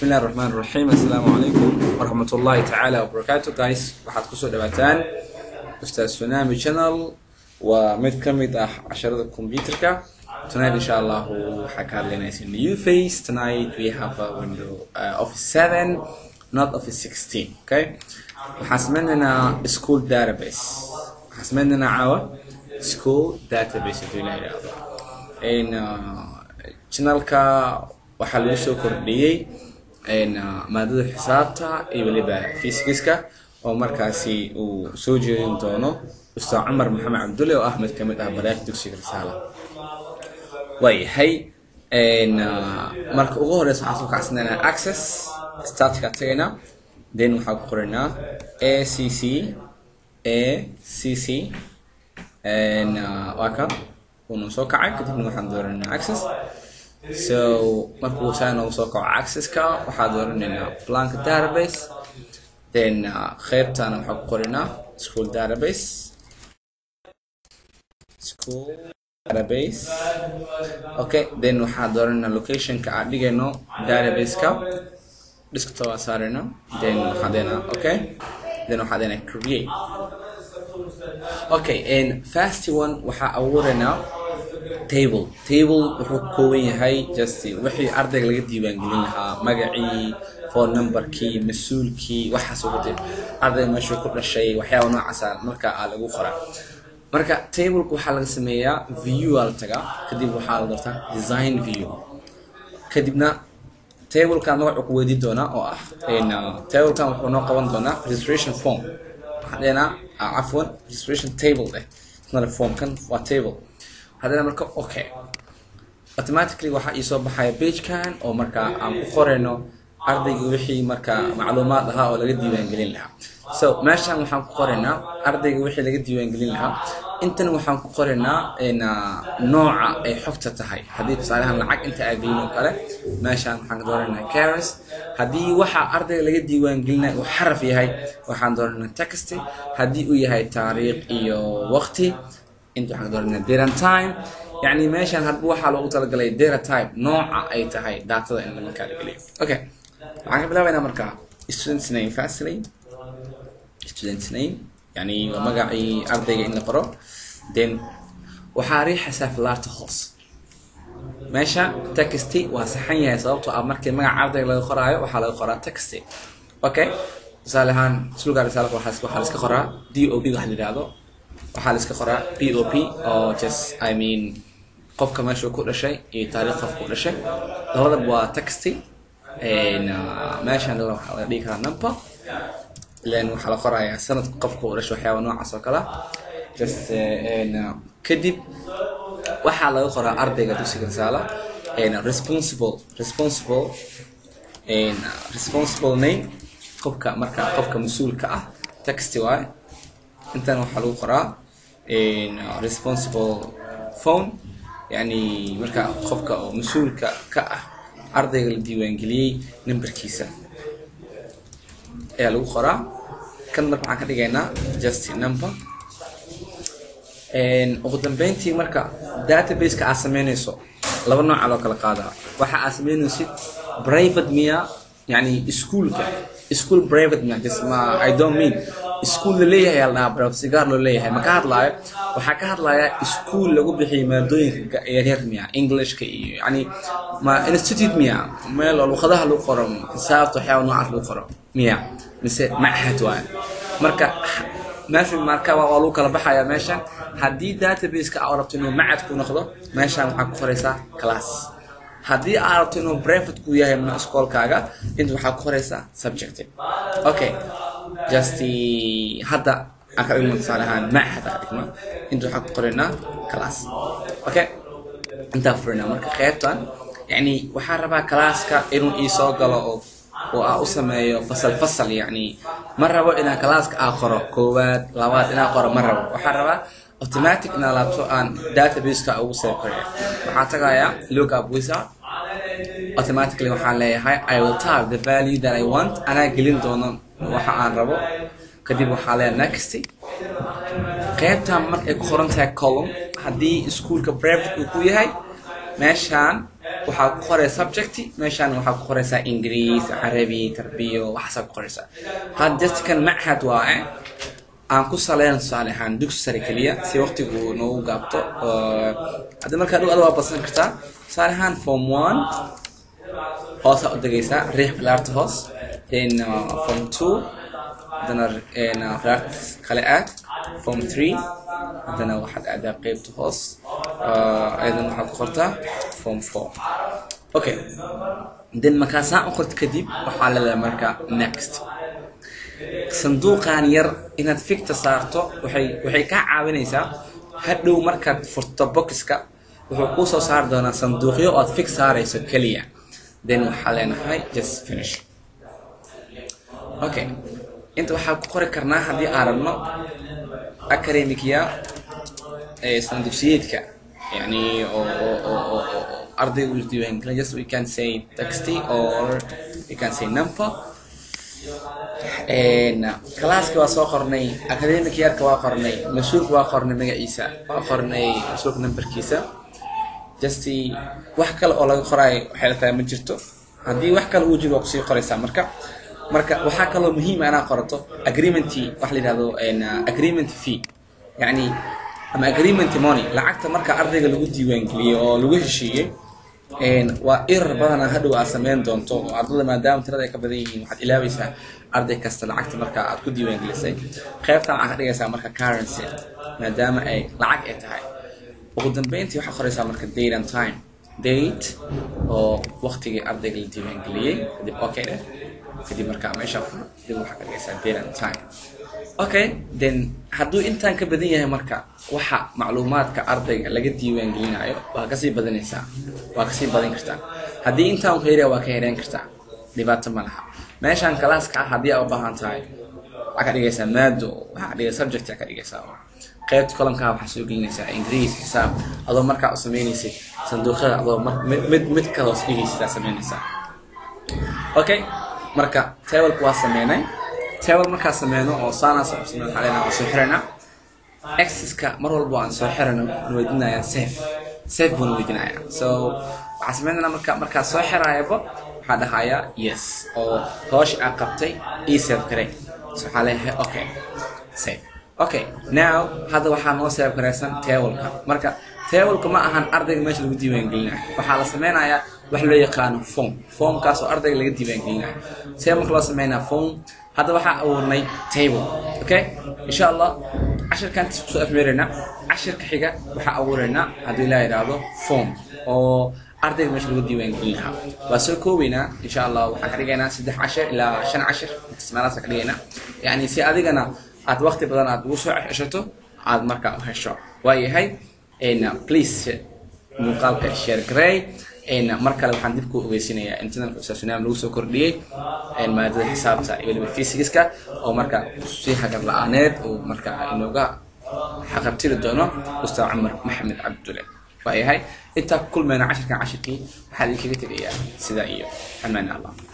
بسم الله الرحمن الرحيم. السلام عليكم ورحمة الله تعالى وبركاته. guys waxaad kusoo dhawaataan ustad sunami channel ومid kamid ah casharada computerka. Tonight inshallah waxaa ka hadlaynaa new phase. Tonight we have a window office 7 not office 16. okay, waxaan sameynaa school database. waxaan sameynaa caawa school database in channelka waxaa lagu soo kordhiyay maadada xisaabta iyo waliba physics-ka oo markaasi uu soo jeedin doono ustad Umar Maxamed Cabdulle oo Ahmed kamid ah baraha dugsiga Risaala. way marka ugu horeysa waxaan soo kacsanaa access start-ka tagayna then waxaan ku qoranaa acc waka uu soo kacay kadibna waxaan dooranaa access. So markuu saan oo soo kaco access-ka waxaan dooranaa blank database, then qaybtana waxaan ku qoranaa school database. Okay, then waxaan dooranaa location-ka aan dhigayno database-ka desktop aan saarayna, then waxaan deenaa okay, then waxaan deenaa create. Okay, and first one waxaan abuuranaa table wuxuu ka kooban yahay just wixii ardayga laga diiwaan gelin lahaa, magacii, phone number-kii, mas'uulkii, waxaas oo kale ardayga meeshuu ku dhashay, waxyaabo noocaas ah marka lagu qoraa. marka table-ku waxaa laga sameeyaa view la tagaa, kadib waxaa la doortaa design view, kadibna table-ka magac ku weydiin doona oo ah table-kan wuxuu noo qaban doonaa registration form. waxaan afwan registration table not a form, kan waa table. hadana marka okay, automatically waxa ii soo baxaya page-kan oo marka aan ku qorayno ardayga wixii marka macluumaad ah oo laga diiwaan gelin lahaa. So meeshan waxaan ku qoraynaa ardayga wixii laga diiwaan gelin lahaa, intan waxaan ku qoraynaa nooca ay xogta tahay. hadii tusaalahan lacag inta ay gelino kale meeshan waxaan dooranaa characters. hadii waxa ardayga laga diiwaan gelinayo uu xaraf yahay waxaan dooranaa text. hadii uu yahay taariikh iyo waqti inta waxaan dooranaa date and time. يعني meeshan hadba waxa loogu talagalay data type nooca ay tahay daatada in la kala geliyo. okay, waxaan ka bilaabaynaa marka student's name. firstly student's name يعني magacii ardayga in la qoro, then waxaa riixaysaa falaarta hoos. meesha text waa saxan yahay sababtoo ah markii magaca ardayga laga qoraayo waxaa laga qoraa text. okay, tusaalahan sulga risaala waxaa la iska qoraa DOP wax la yiraahdo, waxaa la iska qoraa POP oo just I mean qofka meesha ku dhashay iyo taariikh qofka ku dhashay. labadaba waa text meeshan waxaa la dhigi karaa number, leen waxaa la qorayaa sanad qofka ku dhashay, waxyaabo noocaas oo kale just kadib waxaa laga qoraa ardayga dugsiga Risaala responsible name, qofka marka qofka mas'uulka ah text waay. intan waxaa lagu qoraa responsible phone, يعني marka qofka oo mas'uulka ka ah ardayga la diiwaan geliyay numberkiisa ayaa lagu qoraa. kan marka waxaan ka dhigaynaa just number. ugu dambeyntii marka database-ka aad sameynayso laba nooc loo kala qaadaa. waxa aad sameynaysid private miya, يعني school private miya, just ma I don't mean school leeyahay la private sigaar loo leeyahay ma ka hadlaayo. waxaa ka hadlayaa school lagu bixiyo maadooyinka yaryar miya, English-ka iyo yani ma institute miya, meel luqadaha lagu qoro, xisaabta waxyaabo noocaas lagu qoro miya, mise machad waay. marka meesha marka waa lagu kala baxaya meeshan. hadii database-ka aad rabto inuu machad ku noqdo meeshan waxaa ku qoraysaa class. hadii aad rabto inuu private ku yahay ma iskoolkaaga inta waxaa ku qoraysaa subject. okay, just hadda aan ka dhigno tusaalahaan machad aan dhigno inta waxaa ku qoraynaa class. okay, intaa furina marka qaybtan yani waxaan rabaa class-ka inuu ii soo galo oo aan u sameeyo fasal yani ma rabo inaan class-ka aan qoro koowaad labaad inaan qoro ma rabo. waxaan rabaa automatic inaan laabto aan database-ka ugu soo qoro. waxaan tagayaa lookup wizard, automatically waxaan leeyahay I will type the value that I want, anaa gelin doono waxa aan rabo. kadib waxaa leeyahay next. qaybtan markay ku qoran tahay column, hadii iskuulka private uu ku yahay meeshan waxaa ku qoray subject meeshaan waxaa ku qoraysaa Ingiriis Carabi tarbiyo waxaas ku qoraysaa had just kan machad waa aan ku saleen saalahan dugsi sare kaliya si waqtigu noo gaabto hadda marka dhow waa basan kartaa saalahan form 1 hoos u dagaysaa riix bilaarta hoos in form 2 dana bilaart kale aad form 3 dana waxaad aadaa qaybta hoos aydan waxaad ku qortaa form 4 okay then markaas aan qorto kadib waxaa la marka next sanduuqan yar inaad fikta saarto waxay ka caawinaysaa hadhow markaad furto boxka wuxuu ku soo saar doonaa sanduuqyo aad fix saarayso kaliya then waxaa leenahay just finish okay inta waxaa ku qori karnaa haddii aan rabno academic-ya sanduuqsiyeedka yani oo ardayga u diiwaangelin just we can say text or we can say number class-ka waa soo qornay academic yarka waa qornay masuulka waa qornay magaciisa waa qornay masuulka numberkiisa just wax kale oo laga qoray waxay tahay ma jirto haddii wax kale uu jiro ku sii qoraysaa marka waxa kale oo muhiim ah inaad qorato agreement wax la yiraahdo agreement fee yani ama agreement money lacagta marka ardayga lagu diiwaan geliyo oo lagu heshiiyay waa badan hadhow aad sameyn doonto ardayda maadaama tirada ay ka badan yihiin waxaad ilaabaysaa arday kasta lacagta marka aad ku diiwaan gelisay qaybtan waxaad ka dhigaysaa marka currency maadaama ay lacag ay tahay ugu dambeyntii waxaad qoraysaa marka date and time date oo waqtigii ardayga la diiwaan geliyay kadib okay kadib marka meesha dib waxaad ka dhigaysaa date and time okay then hadduu intaan ka badan yahay marka waxa macluumaadka ardayga laga diiwaan gelinayo waa ka sii badanaysaa waa ka sii badan kartaa haddii intaan ku yaraay waa ka yareen kartaa dhibaato ma laha meeshaan class-ka haddii aad u baahan tahay waxaad ka dhigaysaa maado waxaad ka dhigaysaa subject ka dhigaysaa qaybta column-ka waxaad soo gelinaysaa Ingiriis xisaab adoo markaa u sameynaysid sanduuqyada adoo mid kale oo dhigaysaa sameynaysaa okay marka table waa sameynay table markaa sameyno oo saana soo sameeyay xaleena oo soo xirana access-ka mar walba aan soo xirano weydinaya save buu weydinaya so waxaan sameynaa markaa soo xiraayaba waxaa dhahaya yes oo hoosh aan qabtay save garay so xaleehe okay save okay now hada waxaan noo save garaysan table-ka marka table-ka ma ahan ardayga meesha lagu diiwaan gelinayo waxaa la sameynayaa wax loo yaqaan form kaas oo ardayga laga diiwaan gelinayo save marka loo sameynaa form hada waxaa awoodnay table okay insha Allah عشركان تسوق أفمرنا عشر كحجة وحأورنا هذول لا يرادو فوم أو أرضي مش الودي وين كلها وسلكوا بينا إن شاء الله وحكرينا 16 إلى 12 تسمعنا سكرينا يعني سي أدينا عاد وقت بدنا توسع عشرته عاد مركا هالشو وهي هاي إن بليز مقال شير جراي إن مركا لو حندبكوا ويسينيا إنتنا الأساسنا ملوسو كردي إن ما هذا الحساب تاعي اللي بالفيزيكسكا أو مركا شيء حجر لعنات ومركا إنه جا حقبتي الدنيا أستاذ عمر محمد عبد الله فهي هاي إنت كل ما 10 كان 10 كي حالي كي تبي سدائية أمان الله.